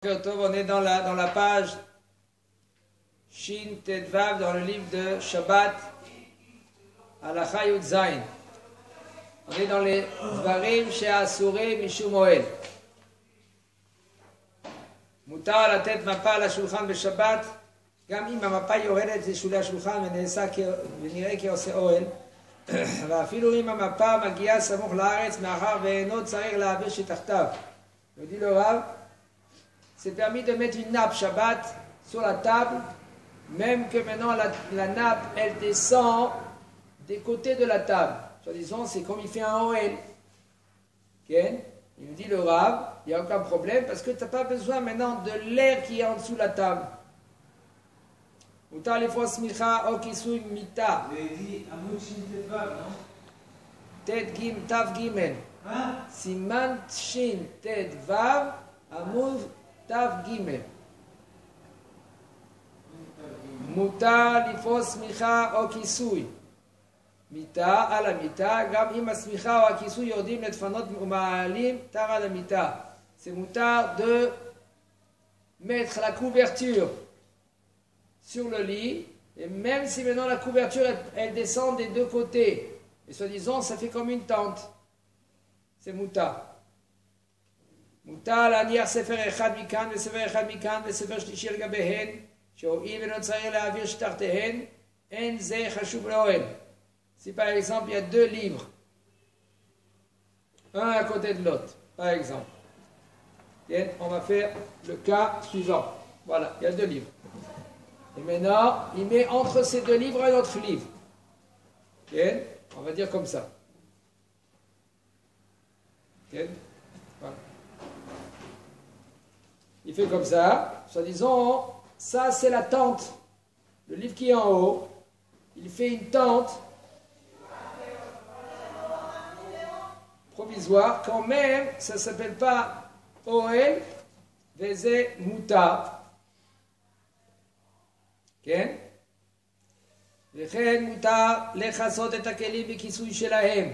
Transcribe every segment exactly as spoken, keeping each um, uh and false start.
On est dans la, dans la page Shin Tedvav dans le livre de Shabbat Halacha Yud Zayin. On est dans les Dvarim She'asure Mishum Oel. Mutar la tête mapa la shulchan בשבת, גם אם המפה יורדת לשולי השולחן ונעשה ונראה כעושה אוהל, ואפילו אם המפה מגיעה סמוך לארץ מאחר ואינו צריך להעביר שתחתיו. me dit le Rav, c'est permis de mettre une nappe Shabbat sur la table, même que maintenant la, la nappe elle descend des côtés de la table. Soit disant, c'est comme il fait un Oel. Okay? Il me dit le Rav, il n'y a aucun problème parce que tu n'as pas besoin maintenant de l'air qui est en dessous de la table. Utar lefos smicha o kisui mita. Il dit Amud Shin Tedvav, non? Ted Gim Tav Gimel. Siman Shin Tedvav Amud Tav Gimel. Mutar lefos smicha o kisui. מיטה על המיטה, גם אם הסמיכה או הכיסוי יורדים לדפנות ומעלים תר על המיטה. C'est moutar de mettre la couverture sur le lit, et même si maintenant la couverture elle, elle descend des deux côtés, et soi-disant ça fait comme une tente, c'est moutar. מותר להניח ספר אחד מכאן וספר אחד מכאן וספר שלישי על גביהן, שהואיל ולא צריך להעביר שתחתיהן, אין זה חשוב לאוהל. Si par exemple il y a deux livres, un à côté de l'autre, par exemple, et on va faire le cas suivant. Voilà, il y a deux livres. Et maintenant, il met entre ces deux livres un autre livre. Et on va dire comme ça. Et voilà. Il fait comme ça, soit disant, ça c'est la tente. Le livre qui est en haut, il fait une tente provisoire, quand même, ça ne s'appelle pas Oel, Veze Mutar. כן? וכן מותר לחסות את הכלים בכיסוי שלהם,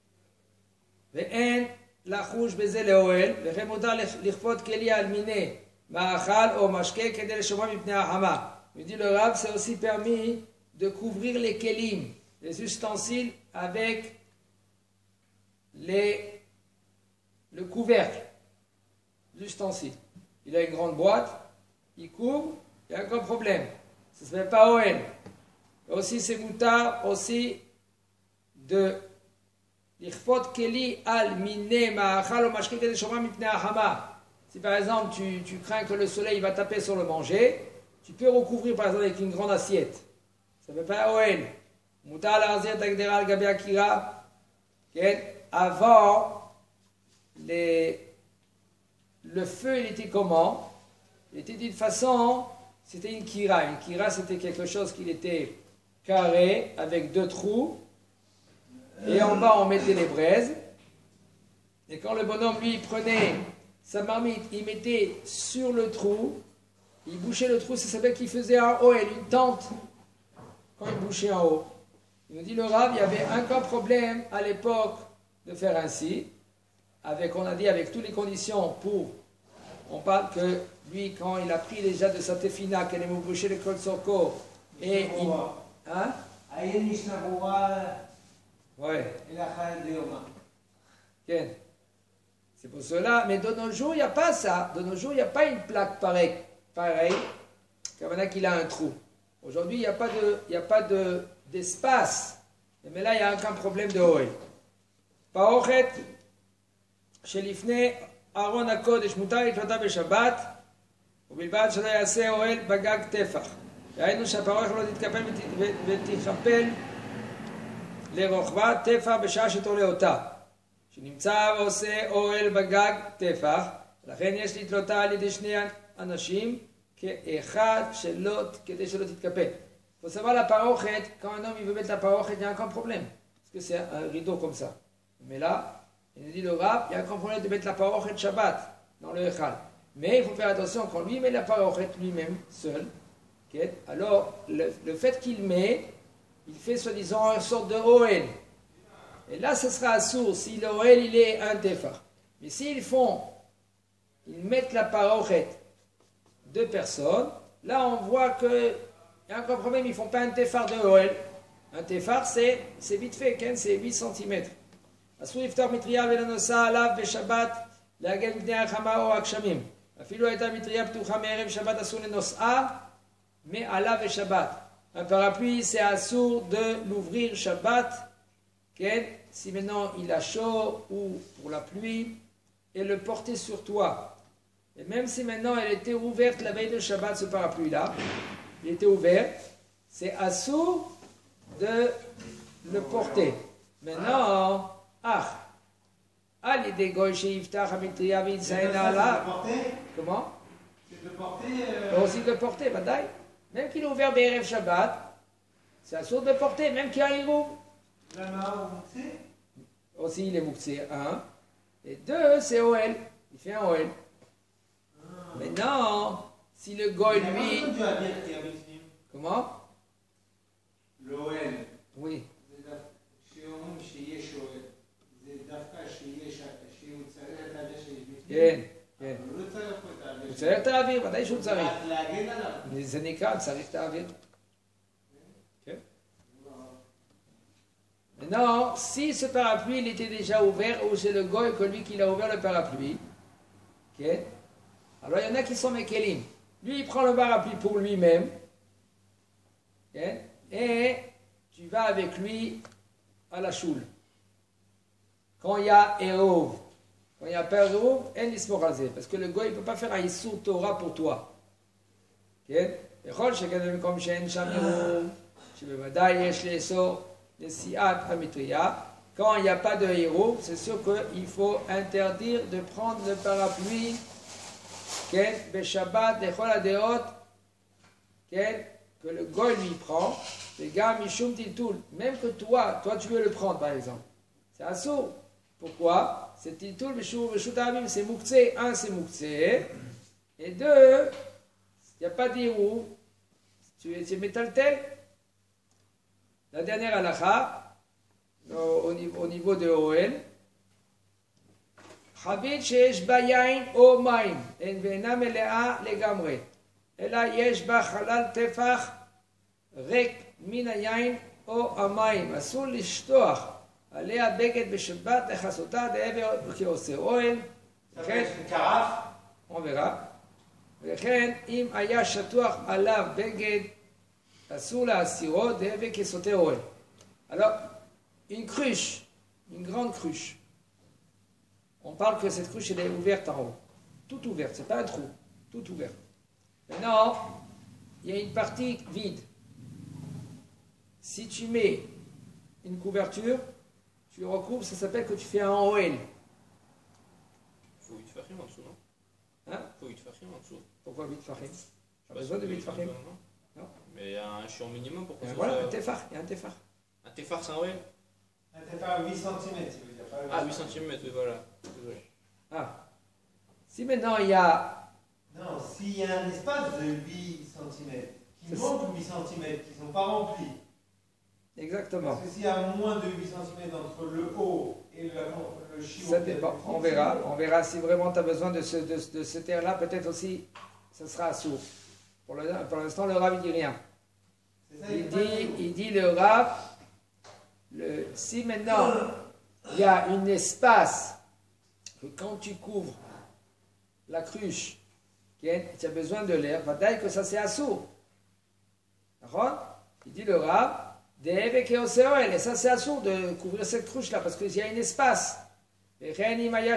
ואין לחוש בזה לאוהל, וכן מותר לכפות כלי על מיני מאכל או משקה כדי לשמור מפני החמה. Il dit le Rav, c'est aussi permis de couvrir les kelim, les ustensiles, avec Les, le couvercle, l'ustensile. Il a une grande boîte, il couvre, il n'y a aucun problème. Ça ne se met pas Oel. Aussi, c'est moutar aussi de l'irfot keli al mine ma'achal o mashke kede shomra mipnei hachama. Si par exemple tu, tu crains que le soleil va taper sur le manger, tu peux recouvrir par exemple avec une grande assiette. Ça ne fait pas Oel. Moutar l'arzir tagdera al gabi akira. Avant, les, le feu, il était comment? Il était d'une façon, c'était une kira. Une kira, c'était quelque chose qui était carré, avec deux trous. Et en bas, on mettait les braises. Et quand le bonhomme, lui, prenait sa marmite, il mettait sur le trou. Il bouchait le trou, ça s'appelle qu'il faisait un Oel, une tente, quand il bouchait en haut. Il nous dit le Rav, il y avait un grand problème à l'époque de faire ainsi, avec, on a dit, avec toutes les conditions pour, on parle que lui, quand il a pris déjà de sa tefina, qu'elle est bouché le col sorko, et il... Hein? Ouais. C'est pour cela, mais de nos jours, il n'y a pas ça. De nos jours, il n'y a pas une plaque pareille, pareil, comme il a qu'il a un trou. Aujourd'hui, il n'y a pas de, il n'y a pas de, d'espace. Mais là, il n'y a aucun problème de Oel. פרוכת שלפני ארון הקודש מותר לתלותה בשבת, ובלבד שלא יעשה אוהל בגג טפח. ראינו שהפרוכת לא תתקפל ותכפל לרוחבה טפח בשעה שתולה אותה. שנמצא ועושה אוהל בגג טפח, לכן יש לתלותה על ידי שני אנשים כאחד שלא, כדי שלא תתקפל. Il faut savoir la parochet, quand un homme il veut mettre la parochet, il y a aucun problème. Parce que c'est un rideau comme ça. Mais là, il nous dit le Rav, il y a aucun problème de mettre la parochet Shabbat dans le Echal. Mais il faut faire attention, quand lui met la parochet lui-même, seul, okay, alors le, le fait qu'il met, il fait soi-disant une sorte de Oel. Et là, ce sera assourd si le Oel il est un tefar. Mais s'ils font ils mettent la parochet deux personnes, là on voit qu'il y a encore un problème, ils ne font pas un tefar de Ohel. Un tefar, c'est vite fait, c'est huit centimètres. אסור לפתוח מטריה ולנוסע עליו בשבת להגן מפני החמה או הגשמים. אפילו הייתה מטריה פתוחה מערב שבת אסור לנוסעה מעליו בשבת. Un parapluie, c'est assour de l'ouvrir Shabbat, okay? Si maintenant il a chaud ou pour la pluie, et le porter sur toi. Et même si maintenant elle était ouverte la veille de Shabbat, ce parapluie-là, il était ouvert, c'est assour de le porter. Maintenant, ah, allez des gauches et iftach amitria vinsaina là. Comment? C'est de porter. Euh... Aussi de porter, badaï. Même qu'il est ouvert Bérev Shabbat, c'est assour de porter, même qu'il y a un hiroum. Lama ou Moukse? Aussi il est Moukse, un. Et deux, c'est O L. Il fait un O L. Ah. Maintenant, si le goy lui. Comment? Le O L. Oui. כן, כן. הוא צריך את האוויר, ודאי שהוא צריך. זה נקרא, צריך את האוויר. כן. Maintenant, si ce parapluie il était déjà ouvert, ou c'est le goy que lui qui l'a ouvert le parapluie, okay. Alors il y en a qui sont mekelim. Lui il prend le parapluie pour lui-même, okay. Et tu vas avec lui à la choule. Quand il y a Erov, quand il n'y a pas Erov, en l'ismorazé, parce que le goy ne peut pas faire un Issur Torah pour toi. כן? בכל שכן במקום שאין שם עירוב, שבוודאי יש לאסור נשיאת המטריה. Quand il n'y a pas de עירוב, c'est sûr qu'il faut interdire de prendre le parapluie, כן? בשבת לכל הדעות, כן? que le goy lui prend, וגם משום טלטול, même que toi, toi tu veux le prendre par exemple. C'est assourd. Pourquoi? C'est tiltul, beshut avim, c'est mouktsé. Un, c'est mouktsé. Et deux, il n'y a pas d'irou. Tu es métaltel. La dernière halakha, au niveau, au niveau de Ohel. חבית שיש בה יין או מים, אין ואינה מלאה לגמרי, אלא יש בה חלל טפח ריק מן היין או המים. אסור לשטוח עליה בגד בשבת לכסותה דעבר כעושה אוהל. on verra. וכן אם היה שטוח עליו בגד אסור להסירו דעבר כסוטה אוהל. Alors, une cruche, une grande cruche. On parle que cette cruche elle est ouverte en haut. Tout ouverte, c'est pas un trou, tout ouvert. Maintenant, il y a une partie vide. Si tu mets une couverture, tu recouvres, ça s'appelle que tu fais un O L. Il faut huit fachim en dessous, non? Hein? Il faut huit fachim en dessous. Pourquoi huit fachim? Pas besoin de huit fachim. Non. Mais il y a un chion minimum pour que ça voilà, soit... un tefar, il y a un tefar. Un tefar, c'est un O L? Un tefar huit centimètres, tu veux dire. Ah, huit centimètres, oui, voilà. Désolé. Ah. Si maintenant il y a... Non, s'il y a un espace de huit centimètres, qui manque huit centimètres, qui ne sont pas remplis. Exactement. Parce que s'il y a moins de huit centimètres entre le haut et le, le chiot... Ça dépend, on verra. On verra si vraiment tu as besoin de ce, de, de ce terre-là, peut-être aussi, ce sera sourd. Pour l'instant, le Rav, il dit rien. Ça, il, dit, il dit le Rav, le, si maintenant il y a un espace que quand tu couvres la cruche, tu as besoin de l'air, va-t-il que ça c'est assourd. D'accord? Il dit le Rav, et ça c'est assourd de couvrir cette cruche-là, parce qu'il y a un espace. Même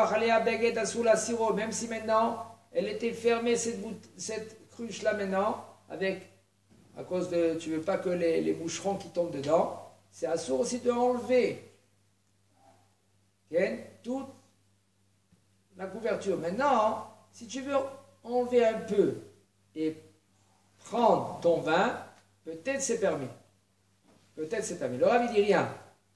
si maintenant, elle était fermée, cette, cette cruche-là maintenant, avec, à cause de, tu veux pas que les, les moucherons qui tombent dedans, c'est assourd aussi de enlever okay, toute la couverture. Maintenant, si tu veux enlever un peu et prendre ton vin, peut-être c'est permis. Peut-être c'est permis. Le Rav il dit rien.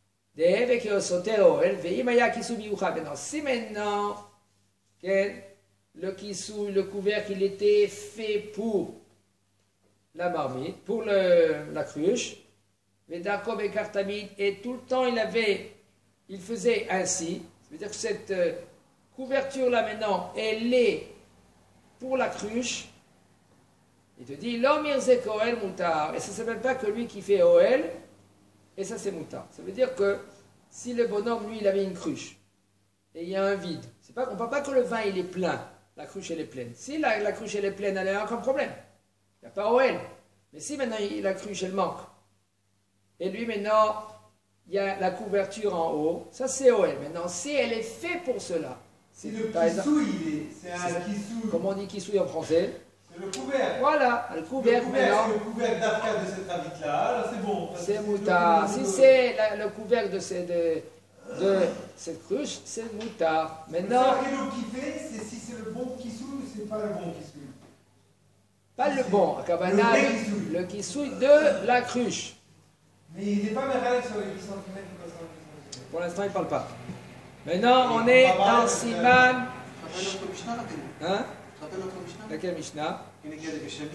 Si maintenant, okay, le kissou, le couvercle, il était fait pour la marmite, pour le, la cruche, et tout le temps il avait, il faisait ainsi. Ça veut dire que cette euh, couverture là maintenant, elle est pour la cruche, Il te dit l'homme mirze koel mutar. Et ça ne s'appelle pas que lui qui fait Oel, et ça c'est mutar. Ça veut dire que si le bonhomme, lui, il avait une cruche, et il y a un vide, c'est pas, on ne parle pas que le vin il est plein, la cruche elle est pleine. Si la, la cruche elle est pleine, elle n'a aucun problème. Il n'y a pas Oel. Mais si maintenant il, la cruche elle manque, et lui maintenant, il y a la couverture en haut, ça c'est Oel. Maintenant, si elle est faite pour cela, Si le kissou, il est, c'est un C'est- kissou, comment on dit kissouille en français? c'est le couvert. Voilà, le Le couvercle couvert, maintenant, c'est le couvert d'affaires de cette habite-là, alors c'est bon. parce que c'est le- moutard. le- Si le- c'est la- le couvercle de, ces- de, de cette cruche, c'est moutard. Le Maintenant, seul kilo qui fait, c'est si c'est le bon kissou ou c'est pas le bon kissou. pas le bon, à Kabbalah, Le vrai le, kissouille. le kissouille de la cruche. Mais il n'est pas méral sur les huit centimètres ou soixante-dix centimètres. Pour l'instant, il ne parle pas. Maintenant, on est dans Siman. Tu te rappelles notre Mishnah, là, Théo Hein? Tu te rappelles notre Mishnah Laquelle Mishnah? Qui est de Béchami.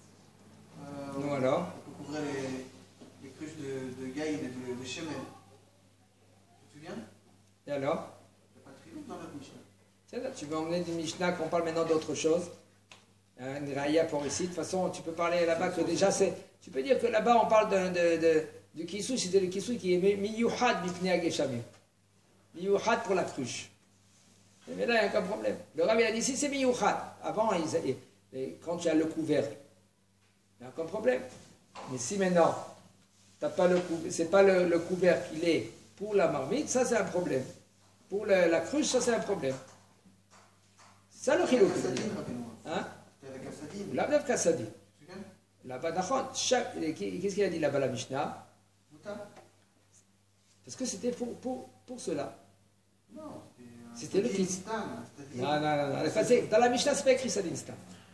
Euh, Nous alors? On couvrait les, les cruches de, de Gaïn et de, de Shemen. Tu te souviens Et alors? Il n'y a pas de triomphe dans notre Mishnah. C'est là, tu veux emmener du Mishnah qu'on parle maintenant d'autre chose. Hein, une raya pour ici. De toute façon, tu peux parler là-bas que déjà c'est. Tu peux dire que là-bas on parle de, de, de, du kissou, c'était le kissou qui est miyuhad mipnei hageshamim. Miyuhad pour la cruche. Mais là, il n'y a aucun problème. Le Rav il a dit si c'est miyuhad. Avant, ils, et, et quand tu as le couvercle, il n'y a aucun problème. Mais si maintenant, t'as pas le cou- c'est pas le, le couvercle qu'il est pour la marmite, ça c'est un problème. Pour le- la cruche, ça c'est un problème. C'est ça le chilou. Avec Assadine, rappelle-moi. Hein? C'était avec Assadine. La Rav Kassadi. Tu te souviens Là-bas, d'accord, chaque- qu'est-ce qu'il a dit là-bas la Mishnah? Mouta Parce que c'était pour, pour, pour cela. Non, C'était le Assadine, kiss. Stan, Assadine. Non, non, non. non. Enfin, c'est- dans la Mishnah, c'est pas écrit ça d'instant.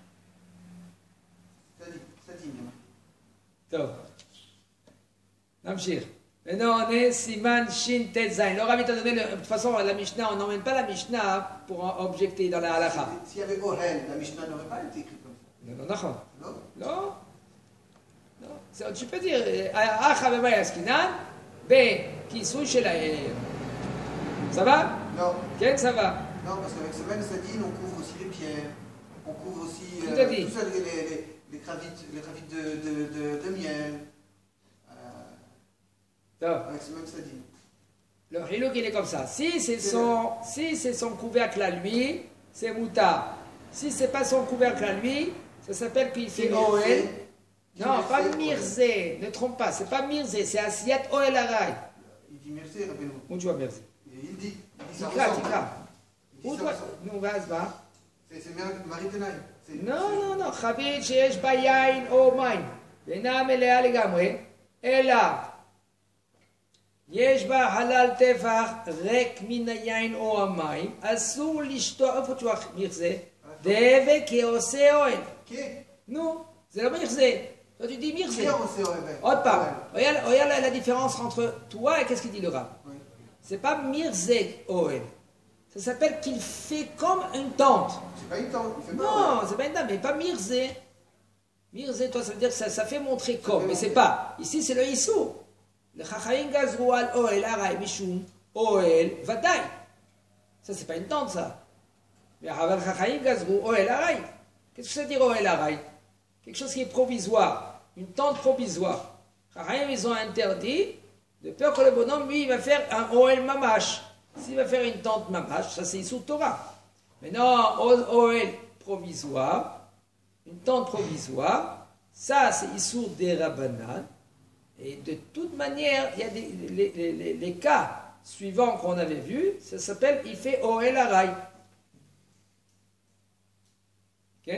Assadine, Assadine. Top. Namshir. Maintenant, on est Siman Shin Tet Zain. Le Rav t'a donné, le- de toute façon, la Mishnah, on n'emmène pas la Mishnah pour en objecter dans la halakha. S'il y avait Ohel, la Mishnah n'aurait pas été écrite comme ça. Non, non, non. Non Non. Non. C'est- Tu peux dire, Acha bema yaskinan, B, Kisou shelahem. Ça va? Non. Quel ça va? Non, parce qu'avec ce même Sadine, on couvre aussi les pierres, on couvre aussi Tout euh, à dit. tout ça, les, les, les, les gravites, les gravites de, de, de, de miel, euh, Top. avec ce même Sadine. Le Hilouk, il est comme ça. Si c'est son, si c'est son couvercle à lui, c'est Mouta. Si c'est pas son couvercle à lui, ça s'appelle qu'il fait Oel. Non, pas Mirzé. Ne trompe pas. C'est pas Mirzé, c'est Asiat Oel Arai. Il dit merci, rappelez-nous. Où tu vois Mirzé? Il dit, il dit ça Tikra, ressemble. Tikra. Il dit Où ça toi? ressemble. Nous, vas, va. C'est c'est Mar- Marie Tenaï. C'est- Non, non, non. Chavit שיש בה יין או מים, ואינה מלאה לגמרי, אלא יש בה חלל טפח ריק מן היין או המים, אסור לשתות, איפה tu vois מירזה? דבק כעושה אוהל. Qui est Non, c'est le mirzé. Toi tu dis Qui mirzé. est au C O M? Autre part. Regarde, regarde la, la différence entre toi et qu'est-ce qu'il dit le Rav. Oui. C'est pas mirzé Oel. Ça s'appelle qu'il fait comme une tente. C'est pas une tente, il fait pas. Non, c'est pas une tente, mais pas mirzé. Mirzé, toi, ça veut dire que ça, ça fait montrer comme, mais c'est pas. Ici, c'est le issou. Le chachaim gazrou al Oel aray mishum Oel vadaï. Ça, c'est pas une tente, ça. Mais aval chachaim gazrou Oel aray. Qu'est-ce que ça veut dire Oel aray? Quelque chose qui est provisoire, une tente provisoire. Chachaim, ils ont interdit, de peur que le bonhomme, lui, il va faire un Oel mamash. S'il va faire une tente mamash, ça c'est Issou Torah. Mais non, Oel provisoire, une tente provisoire, ça c'est Issou des Rabbanan. Et de toute manière, il y a des, les, les, les, les cas suivants qu'on avait vus, ça s'appelle, il fait Oel Aray. Ok?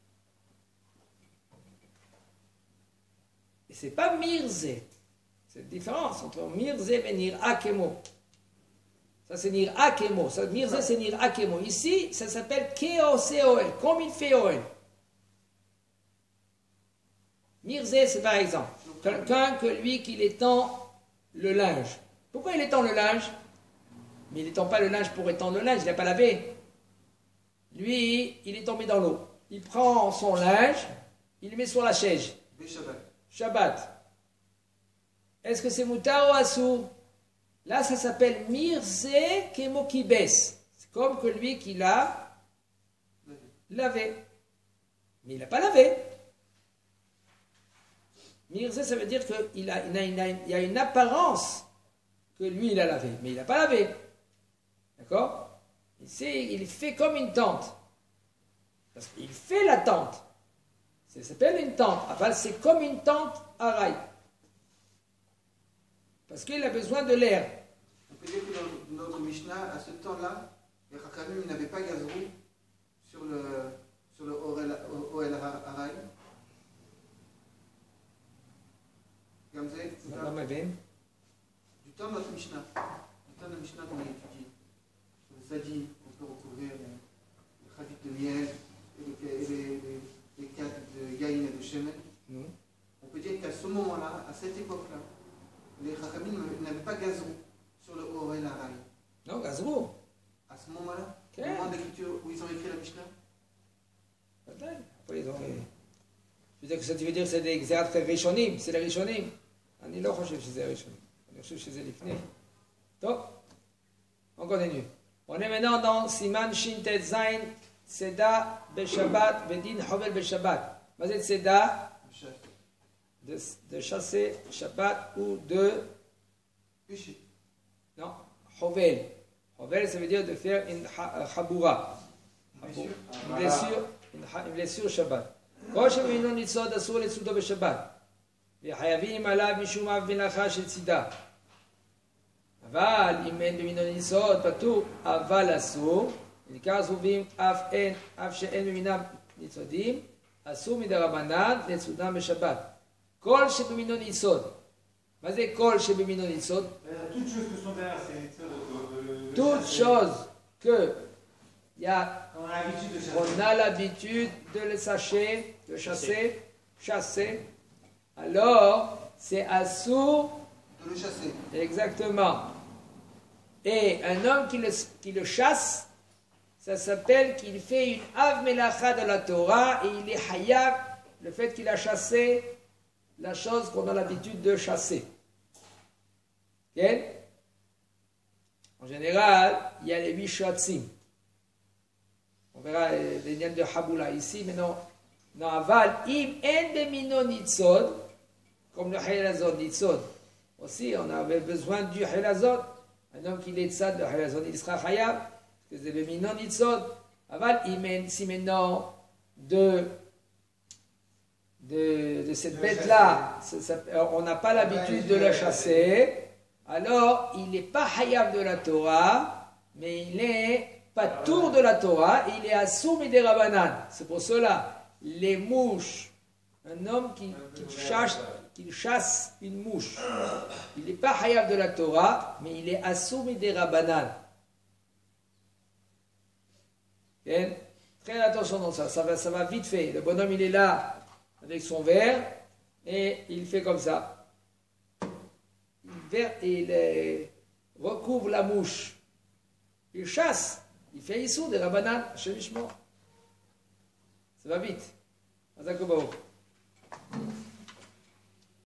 Et c'est pas Mirzé. C'est la différence entre Mirzé et Nir Akemo. Ça c'est Nir Akemo. Ça, Mirzé c'est Nir Akemo. Ici, ça s'appelle Keose Oel. Comme il fait Oel. Mirzé, c'est par exemple quelqu'un que lui qui étend le linge. Pourquoi il étend le linge? Mais il n'étend pas le linge pour étendre le linge, il n'a pas lavé. Lui, il est tombé dans l'eau. Il prend son linge, il le met sur la chaise. Béchabat. Shabbat. Est-ce que c'est moutar ou assour? Là, ça s'appelle mirzé kemokibes. C'est comme que lui qui l'a lavé. Mais il n'a pas lavé. Mirze, ça veut dire qu'il a, il a, il a, il y a une apparence que lui, il a lavé, mais il n'a pas lavé. D'accord? Il fait comme une tente. Parce qu'il fait la tente. Ça s'appelle une tente. Enfin, c'est comme une tente à rail. Parce qu'il a besoin de l'air. On peut dire que dans notre Mishnah, à ce temps-là, les Chachamim n'avaient pas gazrou sur le, sur le Oel Haray. Comme ça, du temps de notre Mishnah, du temps de Mishnah qu'on a étudié, sur le Zadi, on peut recouvrir les chavit de miel et les, les, les, les cadres de yaïn et de shemen. Mm. On peut dire qu'à ce moment-là, à cette époque-là, les Chachamim n'avaient pas gazrou sur le Oel Haray. Non, gazrou. À ce moment-là, okay. Au moment d'écriture où ils ont écrit la Mishnah. Après, ils ont... Je veux dire que ça veut dire que c'est des exerts rishonim, c'est les rishonim. אני לא חושב שזה הראשון, אני חושב שזה לפני. טוב, on continue. On est maintenant dans Siman Shin Tet Zain, Tzeda Beshabbat, Bedin Hovel Beshabbat. מה זה tzeda? De, de chasser Shabbat ou de... Péché. Non, Hovel. Hovel, ça veut dire de faire une chaboura. Une blessure, une blessure Shabbat. כל שמבינו ניצוד אסור לצודו בשבת. וחייבים עליו משום אב מלאכה של צידה. אבל אם אין במינו ניצוד פטור, אבל אסור. בעיקר סבובים אף אין, אף שאין במינם ניצודים, אסור מדרבנן לצודם בשבת. כל שבמינו ניצוד. מה זה כל שבמינו ניצוד? Toutes choses que il y a, on a l'habitude de le chasser, de chasser, chasser. Alors, c'est assourd de le chasser. Exactement. Et un homme qui le, qui le chasse, ça s'appelle qu'il fait une av melacha de la Torah et il est hayab, le fait qu'il a chassé la chose qu'on a l'habitude de chasser. Okay? En général, il y a les huit shatzim. On verra les liens de Haboula ici, mais non. Non, aval, im en bemino nitzod, comme le Haylazod nitzod. Aussi, on avait besoin du Haylazod. Un homme qui est tzad, le Haylazod, il sera hayab, parce que c'est bemino nitzod. Aval, im en, si maintenant, de, de, de cette bête-là, on n'a pas l'habitude de la chasser, alors il n'est pas hayab de la Torah, mais il est pas tour de la Torah, il est assoum des Rabbanan. C'est pour cela, les mouches, un homme qui, qui, chasse, qui chasse une mouche, il n'est pas hayab de la Torah, mais il est assoum des Rabbanan. Okay? Très attention dans ça, ça va, ça va vite fait. Le bonhomme, il est là avec son verre et il fait comme ça. Il, il euh, recouvre la mouche, il chasse. Il fait issou des Rabbanan, Hashem Yishmor. Ça va vite. Azak Baruch.